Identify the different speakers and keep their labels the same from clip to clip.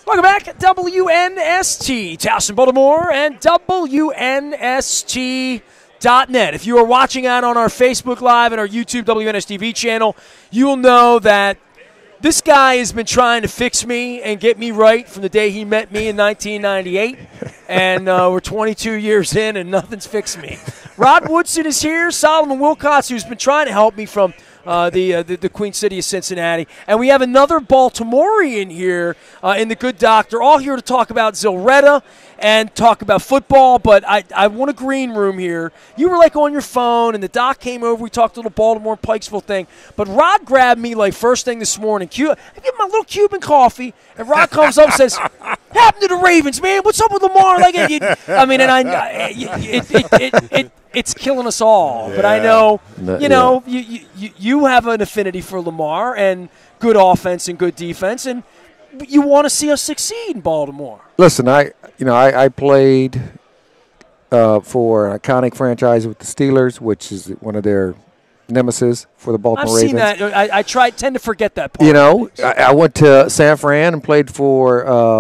Speaker 1: Welcome back, WNST, Towson, Baltimore, and WNST.net. If you are watching out on our Facebook Live and our YouTube WNSTV channel, you will know that this guy has been trying to fix me and get me right from the day he met me in 1998, and we're 22 years in and nothing's fixed me. Rod Woodson is here, Solomon Wilcots, who's been trying to help me from the Queen City of Cincinnati. And we have another Baltimorean here in the Good Doctor, all here to talk about Zilretta and talk about football. But I want a green room here. You were like on your phone, and the doc came over. We talked a little Baltimore Pikesville thing. But Rod grabbed me like first thing this morning. I get my little Cuban coffee, and Rod comes up and says, "What happened to the Ravens, man? What's up with Lamar?" It's killing us all. Yeah. But I know, you have an affinity for Lamar and good offense and good defense, and you want to see us succeed in Baltimore.
Speaker 2: Listen, I played for an iconic franchise with the Steelers, which is one of their nemesis for the Baltimore Ravens.
Speaker 1: I've seen that. I tend to forget that part.
Speaker 2: I went to San Fran and played for,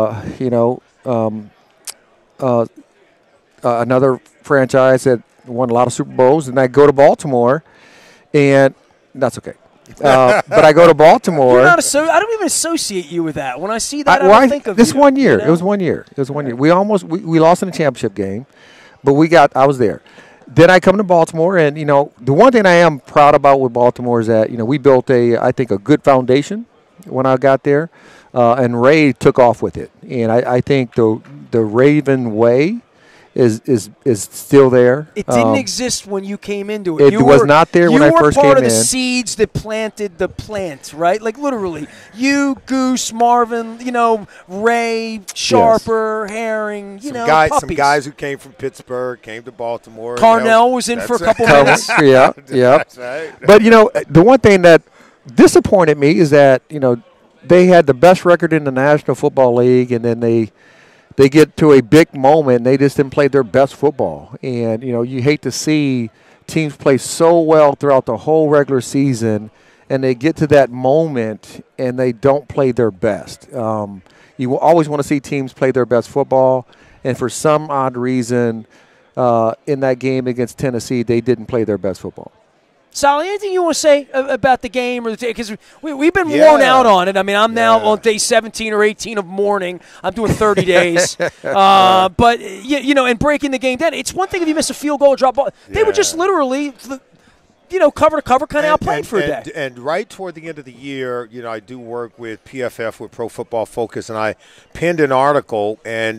Speaker 2: another franchise that won a lot of Super Bowls, and I go to Baltimore, and that's okay. But I go to Baltimore.
Speaker 1: I don't even associate you with that. When I see that, I don't think of
Speaker 2: this
Speaker 1: you.
Speaker 2: 1 year.
Speaker 1: You know?
Speaker 2: It was 1 year. We lost in the championship game, but I was there. Then I come to Baltimore, and the one thing I am proud about with Baltimore is that we built I think a good foundation when I got there, and Ray took off with it. And I think the Raven way is still there.
Speaker 1: It didn't exist when you came into it.
Speaker 2: It was not there when I first came in.
Speaker 1: You were part of the seeds that planted the plant, right? Like literally. You, Goose, Marvin, Ray, Sharper, Herring, puppies.
Speaker 3: Some guys who came from Pittsburgh came to Baltimore.
Speaker 1: Carnell was in for a couple minutes.
Speaker 2: Yeah.
Speaker 3: That's right.
Speaker 2: But, the one thing that disappointed me is that, they had the best record in the National Football League, and then they get to a big moment and they just didn't play their best football. And, you hate to see teams play so well throughout the whole regular season and they get to that moment and they don't play their best. You will always want to see teams play their best football. And for some odd reason, in that game against Tennessee, they didn't play their best football.
Speaker 1: Sally, anything you want to say about the game? Because we've been worn out on it. I mean, I'm now on day 17 or 18 of mourning. I'm doing 30 days. But, and breaking the game down. It's one thing if you miss a field goal or drop ball. They were just literally, cover to cover, kind of outplayed for a day.
Speaker 3: And right toward the end of the year, I do work with PFF, with Pro Football Focus, and I penned an article, and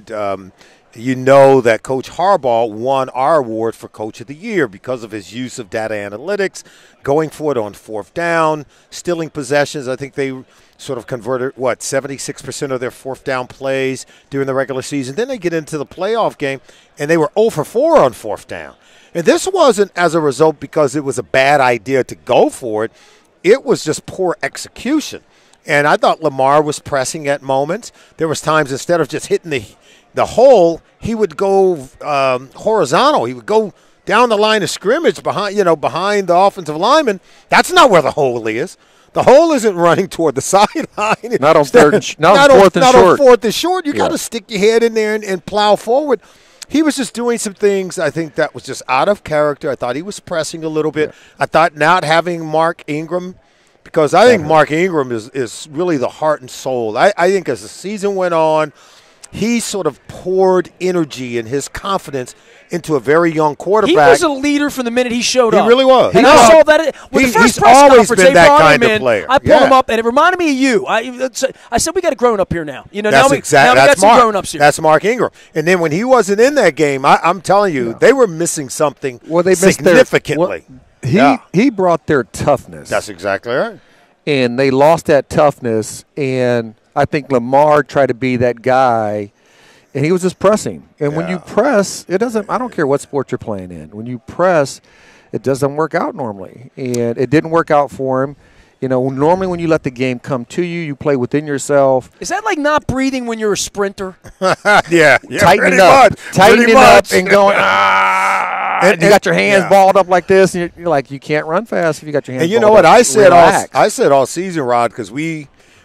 Speaker 3: that Coach Harbaugh won our award for Coach of the Year because of his use of data analytics, going for it on fourth down, stealing possessions. I think they sort of converted, 76% of their fourth down plays during the regular season. Then they get into the playoff game, and they were 0 for 4 on fourth down. And this wasn't as a result because it was a bad idea to go for it. It was just poor execution. And I thought Lamar was pressing at moments. There was times instead of just hitting the hole, he would go horizontal. He would go down the line of scrimmage behind the offensive lineman. That's not where the hole is. The hole isn't running toward the sideline.
Speaker 2: Not on fourth and short.
Speaker 3: You got to stick your head in there and plow forward. He was just doing some things, I think, that was just out of character. I thought he was pressing a little bit. Yeah. I thought not having Mark Ingram, because I think Mark Ingram is really the heart and soul. I think as the season went on, he sort of poured energy and his confidence into a very young quarterback.
Speaker 1: He was a leader from the minute he showed up.
Speaker 3: He really was.
Speaker 1: And I saw that. The first press
Speaker 3: always
Speaker 1: conference,
Speaker 3: been that kind of player.
Speaker 1: I pulled him up, and it reminded me of you. I said, we got a grown-up here now.
Speaker 3: Now we got some grown-ups here. That's Mark Ingram. And then when he wasn't in that game, I'm telling you, they were missing something significantly.
Speaker 2: He brought their toughness.
Speaker 3: That's exactly right.
Speaker 2: And they lost that toughness, and I think Lamar tried to be that guy, and he was just pressing. And when you press, it doesn't – I don't care what sport you're playing in. When you press, it doesn't work out normally. And it didn't work out for him. Normally when you let the game come to you, you play within yourself.
Speaker 1: Is that like not breathing when you're a sprinter?
Speaker 3: Yeah.
Speaker 2: Tightening up and going, and you got your hands balled up like this, and you're like, you can't run fast if you got your hands balled up.
Speaker 3: And you know what? I said all season, Rod, because we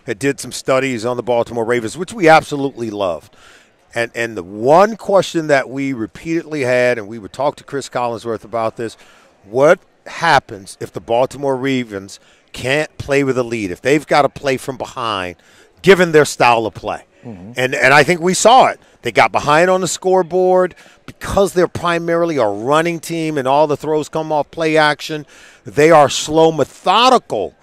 Speaker 3: had did some studies on the Baltimore Ravens, which we absolutely loved. And the one question that we repeatedly had, and we would talk to Chris Collinsworth about this, what happens if the Baltimore Ravens can't play with a lead, if they've got to play from behind, given their style of play? Mm-hmm. And I think we saw it. They got behind on the scoreboard because they're primarily a running team and all the throws come off play action. They are slow, methodical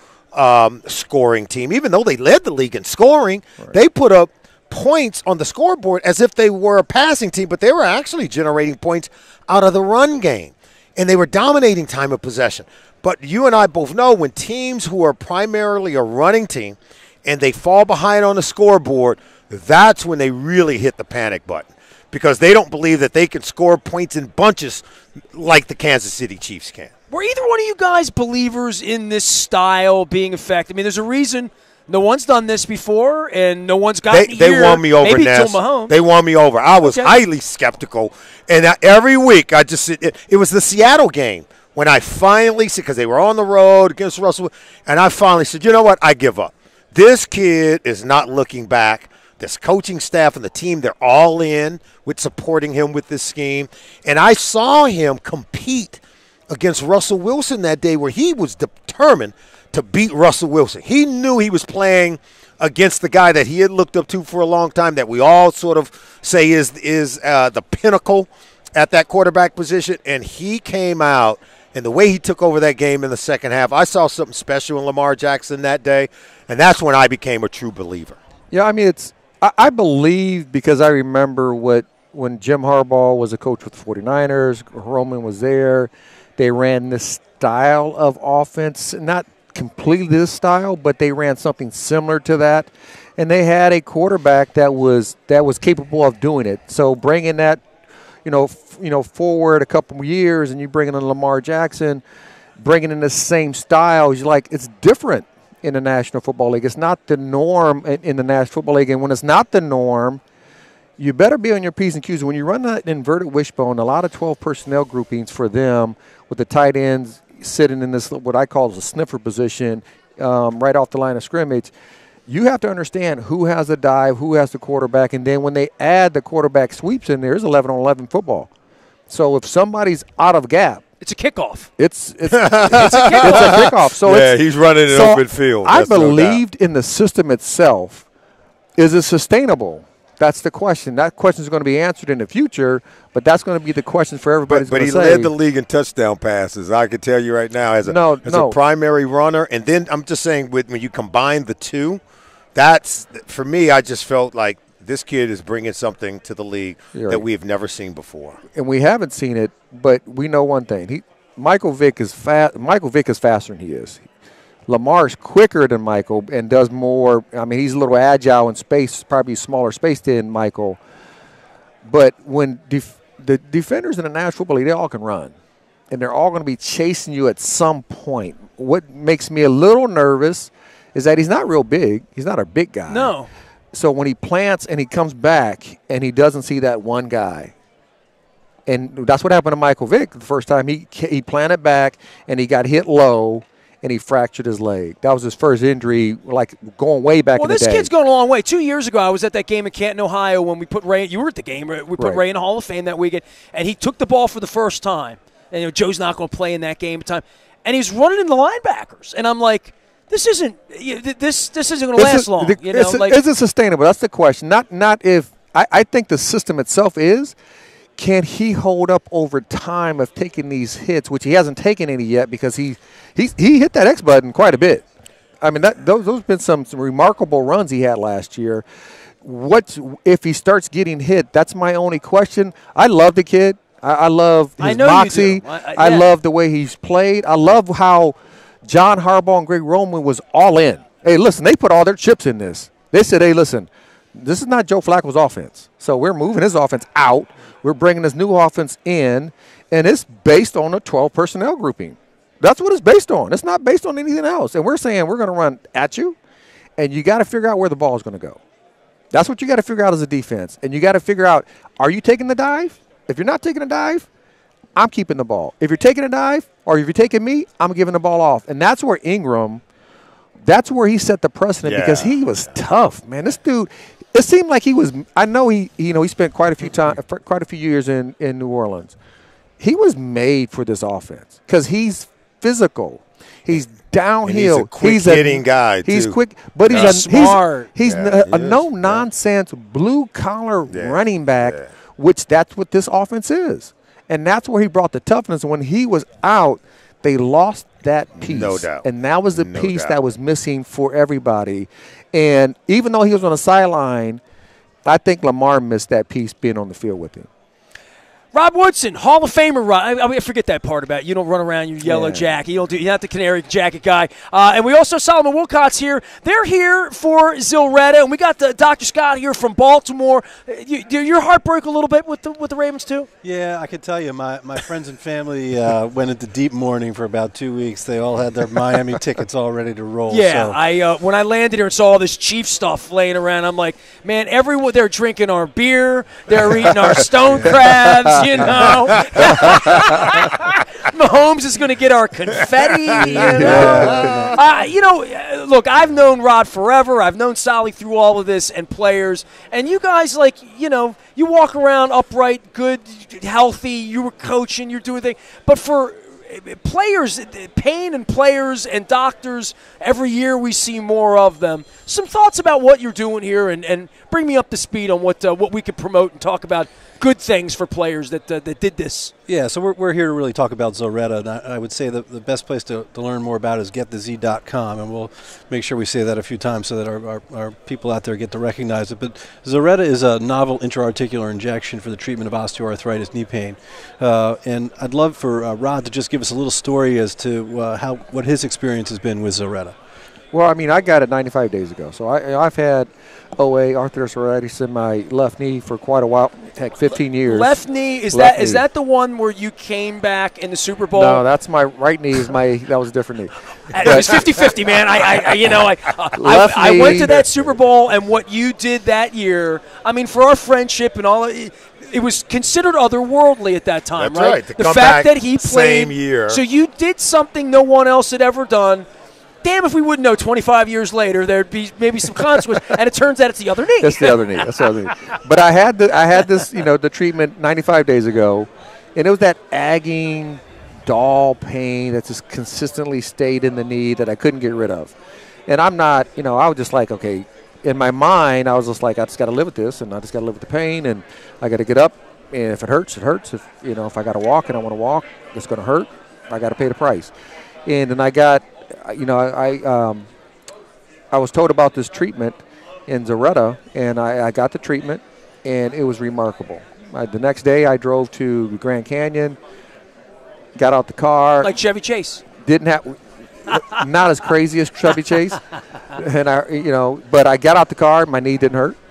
Speaker 3: scoring team. Even though they led the league in scoring, right, they put up points on the scoreboard as if they were a passing team, but they were actually generating points out of the run game. And they were dominating time of possession. But you and I both know when teams who are primarily a running team and they fall behind on the scoreboard, that's when they really hit the panic button because they don't believe that they can score points in bunches like the Kansas City Chiefs can.
Speaker 1: Were either one of you guys believers in this style being effective? I mean, there's a reason no one's done this before, and no one's gotten
Speaker 3: They
Speaker 1: here.
Speaker 3: won me over,
Speaker 1: Maybe
Speaker 3: Ness.
Speaker 1: till Mahomes.
Speaker 3: They won me over. I was highly skeptical, and every week I just it was the Seattle game when I finally said, because they were on the road against Russell, and I finally said, you know what, I give up. This kid is not looking back. This coaching staff and the team, they're all in with supporting him with this scheme. And I saw him compete against Russell Wilson that day where he was determined to beat Russell Wilson. He knew he was playing against the guy that he had looked up to for a long time, that we all sort of say is the pinnacle at that quarterback position. And he came out, and the way he took over that game in the second half, I saw something special in Lamar Jackson that day, and that's when I became a true believer.
Speaker 2: Yeah, I mean, I believe because I remember when Jim Harbaugh was a coach with the 49ers, Roman was there, they ran this style of offense, not completely this style, but they ran something similar to that, and they had a quarterback that was capable of doing it. So bringing that, forward a couple years, and you bring in Lamar Jackson, bringing in the same style, it's different in the National Football League. It's not the norm in the National Football League, and when it's not the norm, you better be on your P's and Q's. When you run that inverted wishbone, a lot of 12 personnel groupings for them with the tight ends sitting in this, what I call a sniffer position, right off the line of scrimmage, you have to understand who has the dive, who has the quarterback, and then when they add the quarterback sweeps in there, it's 11-on-11 football. So if somebody's out of gap,
Speaker 1: it's a kickoff.
Speaker 2: It's a kickoff. So
Speaker 3: yeah, he's running an open field.
Speaker 2: I believed in the system itself. Is it sustainable? That's the question. That question is going to be answered in the future, but that's going to be the question for everybody.
Speaker 3: But he led the league in touchdown passes. I can tell you right now, as a primary runner, and then I'm just saying, when you combine the two, that's for me. I just felt like this kid is bringing something to the league that we have never seen before. And
Speaker 2: we haven't seen it, but we know one thing: Michael Vick is fast. Michael Vick is faster than he is. Lamar's quicker than Michael and does more. I mean, he's a little agile in space, probably smaller space than Michael. But when the defenders in the National Football League, they all can run, and they're all going to be chasing you at some point. What makes me a little nervous is that he's not real big. He's not a big guy.
Speaker 1: No.
Speaker 2: So when he plants and he comes back and he doesn't see that one guy, and that's what happened to Michael Vick the first time he planted back and he got hit low and he fractured his leg. That was his first injury, like going way back in the day.
Speaker 1: Well, this kid's going a long way. 2 years ago, I was at that game in Canton, Ohio, when we put Ray – you were at the game. We put Ray in the Hall of Fame that weekend, and he took the ball for the first time. And Joe's not going to play in that game at the time. And he's running in the linebackers. And I'm like, this isn't going to last long.
Speaker 2: Is it sustainable? That's the question. Not if – I think the system itself is – can he hold up over time of taking these hits, which he hasn't taken any yet because he hit that X button quite a bit. I mean, those have been some remarkable runs he had last year. What if he starts getting hit? That's my only question. I love the kid. I love his moxie. I love the way he's played. I love how John Harbaugh and Greg Roman was all in. Hey, listen, they put all their chips in this. They said, hey, listen, this is not Joe Flacco's offense. So we're moving his offense out. We're bringing this new offense in, and it's based on a 12 personnel grouping. That's what it's based on. It's not based on anything else. And we're saying we're going to run at you, and you got to figure out where the ball is going to go. That's what you got to figure out as a defense. And you got to figure out, are you taking the dive? If you're not taking a dive, I'm keeping the ball. If you're taking a dive, or if you're taking me, I'm giving the ball off. And that's where Ingram that's where he set the precedent because he was tough, man. This dude, it seemed like he was. I know he spent quite a few years in New Orleans. He was made for this offense because he's physical. He's downhill.
Speaker 3: And he's a quick hitting guy.
Speaker 2: He's
Speaker 3: too.
Speaker 2: quick, but he's
Speaker 1: smart.
Speaker 2: He's a no nonsense blue collar running back, which that's what this offense is, and that's where he brought the toughness. When he was out, they lost that piece,
Speaker 3: no doubt,
Speaker 2: and that was the piece that was missing for everybody. And even though he was on the sideline, I think Lamar missed that piece being on the field with him.
Speaker 1: Rod Woodson, Hall of Famer. I forget that part about it. You don't run around your yellow jacket. You're not the canary jacket guy. And we also Solomon Wilcott's here. They're here for Zilretta, and we got Dr. Scott here from Baltimore. Your heart broke a little bit with the Ravens too?
Speaker 4: Yeah, I can tell you. My friends and family went into deep mourning for about 2 weeks. They all had their Miami tickets all ready to roll.
Speaker 1: Yeah, when I landed here and saw all this Chiefs stuff laying around, I'm like, man, everyone, they're drinking our beer. They're eating our stone crabs. You know, Mahomes is going to get our confetti. Look, I've known Rod forever. I've known Solly through all of this and players. And you guys, you walk around upright, good, healthy. You were coaching, you're doing things. But for players, pain and players and doctors, every year we see more of them. Some thoughts about what you're doing here and bring me up to speed on what we could promote and talk about good things for players that did this.
Speaker 4: Yeah, so we're here to really talk about Zilretta, and I would say that the best place to learn more about it is getthez.com, and we'll make sure we say that a few times so that our people out there get to recognize it. But Zilretta is a novel intra-articular injection for the treatment of osteoarthritis knee pain. And I'd love for Rod to just give us a little story as to what his experience has been with Zilretta.
Speaker 2: Well, I mean, I got it 95 days ago. So I've had OA, arthritis in my left knee for quite a while, heck, 15 years.
Speaker 1: Left knee, is that the one where you came back in the Super Bowl?
Speaker 2: No, that's my right knee. That was a different knee.
Speaker 1: It was 50-50, man. I went to that Super Bowl, and what you did that year, I mean, for our friendship and all, it was considered otherworldly at that time,
Speaker 3: That's right.
Speaker 1: The fact that he played.
Speaker 3: Same year.
Speaker 1: So you did something no one else had ever done. Damn if we wouldn't know 25 years later there'd be maybe some consequence, and it turns out it's the other knee.
Speaker 2: That's the other knee. But I had this, the treatment 95 days ago, and it was that agging, dull pain that just consistently stayed in the knee that I couldn't get rid of. And I'm not, I was just like, okay, in my mind, I was just like, I just got to live with this, and I just got to live with the pain, and I got to get up, and if it hurts, it hurts. If I got to walk and I want to walk, it's going to hurt. I got to pay the price. And then I got. I was told about this treatment in Zilretta, and I got the treatment, and it was remarkable. The next day, I drove to Grand Canyon, got out the car.
Speaker 1: Like Chevy Chase.
Speaker 2: Didn't have, not as crazy as Chevy Chase, and but I got out the car, my knee didn't hurt.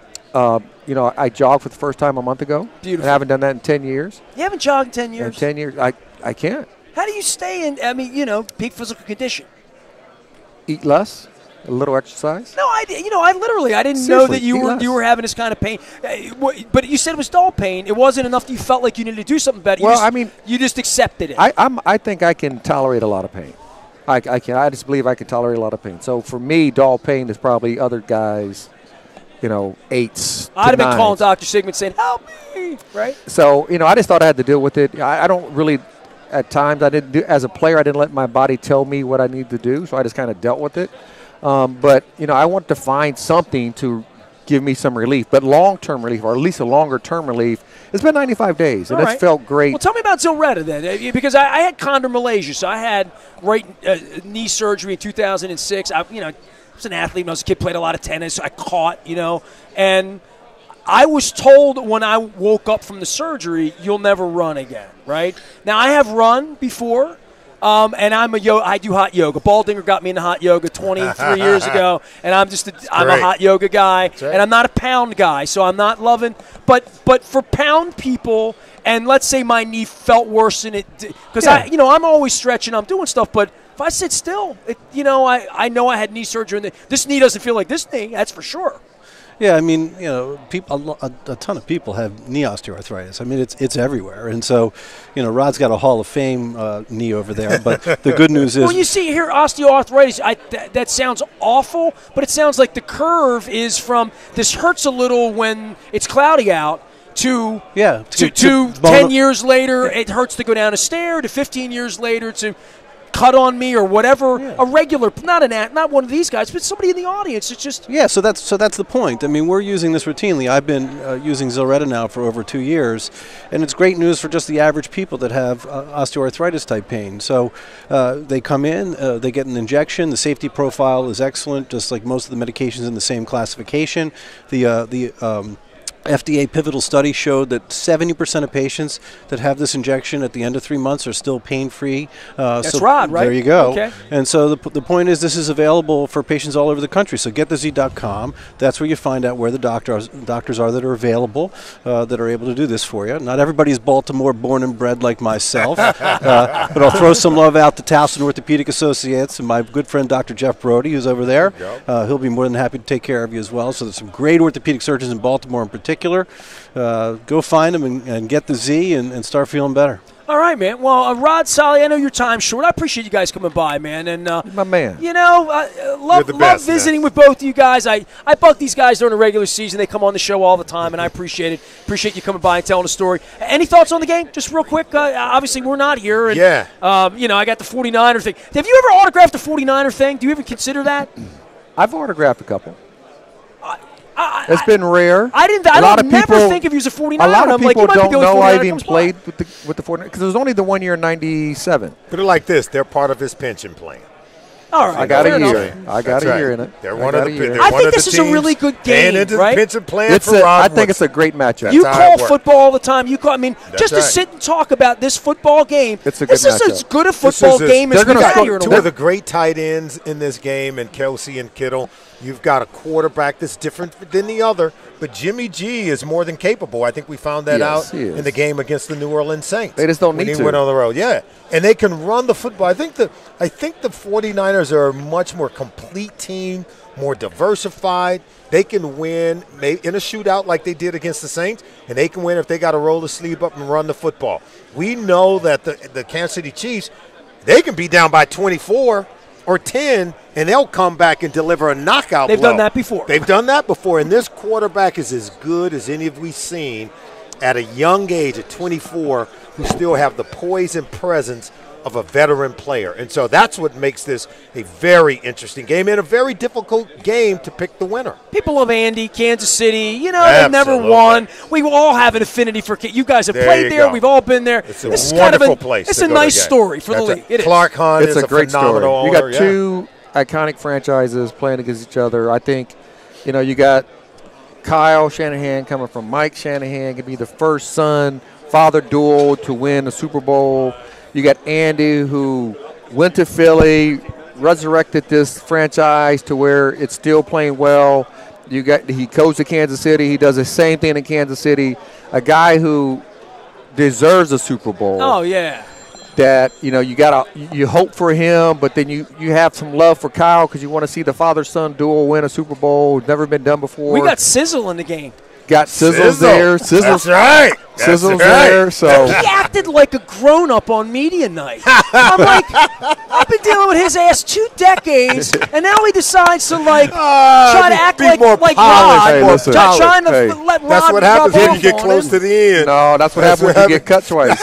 Speaker 2: I jogged for the first time a month ago.
Speaker 1: Beautiful.
Speaker 2: And I haven't done that in 10 years.
Speaker 1: You haven't jogged in 10 years?
Speaker 2: In 10 years, I can't.
Speaker 1: How do you stay in, peak physical condition?
Speaker 2: Eat less, a little exercise.
Speaker 1: No, I didn't know that you were having this kind of pain. But you said it was dull pain. It wasn't enough that you felt like you needed to do something better. You just accepted it.
Speaker 2: I think I can tolerate a lot of pain. I can. I just believe I can tolerate a lot of pain. So for me, dull pain is probably other guys, 8s.
Speaker 1: I'd have been calling Dr. Sigmund saying, "Help me!" Right.
Speaker 2: So I just thought I had to deal with it. I don't really. At times, as a player, I didn't let my body tell me what I needed to do, so I just kind of dealt with it. But I want to find something to give me some relief, but long-term relief, or at least a longer-term relief. It's been 95 days, and it's felt great.
Speaker 1: Well, tell me about Zilretta then, because I had chondromalacia, so I had knee surgery in 2006. I was an athlete when I was a kid, played a lot of tennis, so I caught, and I was told when I woke up from the surgery, you'll never run again, right? Now, I have run before, and I do hot yoga. Baldinger got me into hot yoga 23 years ago, and I'm a hot yoga guy, and I'm not a pound guy, so I'm not loving. But for pound people, and let's say my knee felt worse than it did, because I'm always stretching, I'm doing stuff, but if I sit still, I know I had knee surgery, and this knee doesn't feel like this knee, that's for sure.
Speaker 4: Yeah, I mean, you know, a ton of people have knee osteoarthritis. I mean, it's everywhere, and so, you know, Rod's got a Hall of Fame knee over there. But the good news is,
Speaker 1: well, you see here, osteoarthritis. That sounds awful, but it sounds like the curve is from this hurts a little when it's cloudy out. To 10 years later, it hurts to go down a stair. To 15 years later, to cut on me or whatever. Yeah. A regular, not one of these guys, but somebody in the audience. It's just
Speaker 4: So that's the point. I mean, we're using this routinely. I've been using Zilretta now for over 2 years, and it's great news for just the average people that have osteoarthritis type pain. So they come in, they get an injection. The safety profile is excellent, just like most of the medications in the same classification. The FDA pivotal study showed that 70% of patients that have this injection at the end of 3 months are still pain-free.
Speaker 1: That's Rod, right?
Speaker 4: There you go.
Speaker 1: Okay.
Speaker 4: And so the point is, this is available for patients all over the country. So getthez.com. That's where you find out where the doctors are that are available, that are able to do this for you. Not everybody's Baltimore born and bred like myself, but I'll throw some love out to Towson Orthopedic Associates and my good friend Dr. Jeff Brody, who's over there. Yep. He'll be more than happy to take care of you as well. So there's some great orthopedic surgeons in Baltimore in particular. Go find them and get the Z and start feeling better.
Speaker 1: All right, man. Well, Rod Solly, I know your time's short. I appreciate you guys coming by, man. And
Speaker 2: my man.
Speaker 1: You know, love visiting with both of you guys. I bug these guys during the regular season. They come on the show all the time, and I appreciate it. Appreciate you coming by and telling a story. Any thoughts on the game? Just real quick. Obviously, we're not here. And, you know, I got the 49er thing. Have you ever autographed the 49er thing? Do you even consider that?
Speaker 2: I've autographed a couple. It's been rare.
Speaker 1: I never think of you as a 49er.
Speaker 2: A lot of people don't know I even
Speaker 1: played
Speaker 2: with the 49ers because it was only the 1 year in '97.
Speaker 3: Put it like this: they're part of his pension plan.
Speaker 1: All right,
Speaker 2: I got a year. I got a year in it.
Speaker 3: They're one of the.
Speaker 1: I think this is a really good game,
Speaker 3: right? Pension plan for Rod
Speaker 2: I think it's a great matchup.
Speaker 1: You call football all the time. I mean, just to sit and talk about this football game.
Speaker 2: It's a good matchup.
Speaker 1: This is as good a football game as we got here.
Speaker 3: Two of the great tight ends in this game, and Kelsey and Kittle. You've got a quarterback that's different than the other, but Jimmy G is more than capable. I think we found that out in the game against the New Orleans Saints.
Speaker 2: They just don't need to.
Speaker 3: When he went on the road, and they can run the football. I think the 49ers are a much more complete team, more diversified. They can win in a shootout like they did against the Saints, and they can win if they got to roll the sleeve up and run the football. We know that the Kansas City Chiefs, they can be down by 24 or 10, and they'll come back and deliver a knockout blow.
Speaker 1: They've done that before.
Speaker 3: And this quarterback is as good as any of we've seen at a young age, at 24, who still have the poise and presence of a veteran player. And so that's what makes this a very interesting game and a very difficult game to pick the winner.
Speaker 1: People love Andy, Kansas City. You know, they've never won. We all have an affinity for – you guys have played there. We've all been there.
Speaker 3: It's a wonderful place.
Speaker 1: It's a nice story for the league.
Speaker 3: Clark Hunt is a
Speaker 2: great
Speaker 3: phenomenal
Speaker 2: story.
Speaker 3: owner.
Speaker 2: You got two iconic franchises playing against each other. I think, you know, you got Kyle Shanahan coming from Mike Shanahan, could be the first son-father duel to win a Super Bowl. You got Andy, who went to Philly, resurrected this franchise to where it's still playing well. He goes to Kansas City. He does the same thing in Kansas City. A guy who deserves a Super Bowl.
Speaker 1: Oh, yeah.
Speaker 2: That, you know, you hope for him, but then you have some love for Kyle because you want to see the father-son duel win a Super Bowl. It's never been done before.
Speaker 1: We got Sizzle in the game.
Speaker 2: Got Sizzles there.
Speaker 3: That's right.
Speaker 2: Sizzles there. So
Speaker 1: he acted like a grown-up on media night. I'm like, I've been dealing with his ass 2 decades, and now he decides to try to act like Rod.
Speaker 2: Hey, listen.
Speaker 1: Trying to let Rod.
Speaker 3: That's what happens when you get close to the end.
Speaker 2: No, that's what happens when you get cut twice.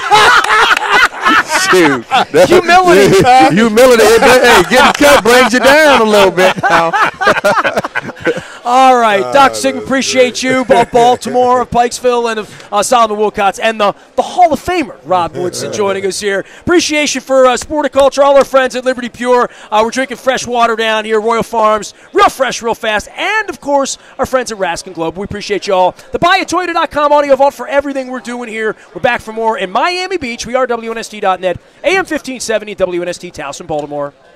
Speaker 2: Shoot.
Speaker 1: Humility.
Speaker 2: Humility. Hey, getting cut brings you down a little bit now.
Speaker 1: All right, Dr. Sigmund, appreciate you, both Baltimore, of Pikesville, and of Solomon Wilcots, and the Hall of Famer, Rob Woodson, joining us here. Appreciation for Sporticulture, all our friends at Liberty Pure. We're drinking fresh water down here, Royal Farms, real fresh, real fast, and, of course, our friends at Raskin Globe. We appreciate you all. The BuyAToyota.com audio vault for everything we're doing here. We're back for more in Miami Beach. We are WNST.net, AM 1570, WNST Towson, Baltimore.